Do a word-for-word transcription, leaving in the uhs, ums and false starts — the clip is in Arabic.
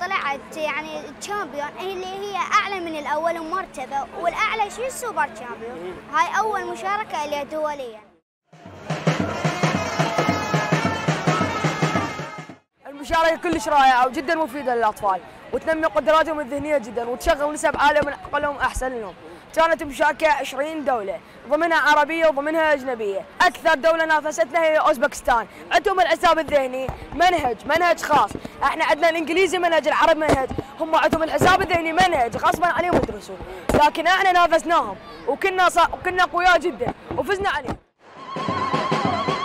طلعت يعني تشامبيون اللي هي اعلى من الاول مرتبه، والاعلى شيء السوبر تشامبيون. هاي اول مشاركه لها دوليا. المشاركة كلش رائعة وجدا مفيدة للأطفال، وتنمي قدراتهم الذهنية جدا، وتشغل نسب عالية من عقلهم أحسن لهم. كانت مشاركة عشرين دولة، ضمنها عربية وضمنها أجنبية. أكثر دولة نافستنا هي أوزبكستان، عندهم الحساب الذهني منهج منهج خاص، احنا عندنا الإنجليزي منهج، العرب منهج، هم عندهم الحساب الذهني منهج غصبا عليهم يدرسون، لكن احنا نافسناهم وكنا صا... وكنا قوياء جدا وفزنا عليهم.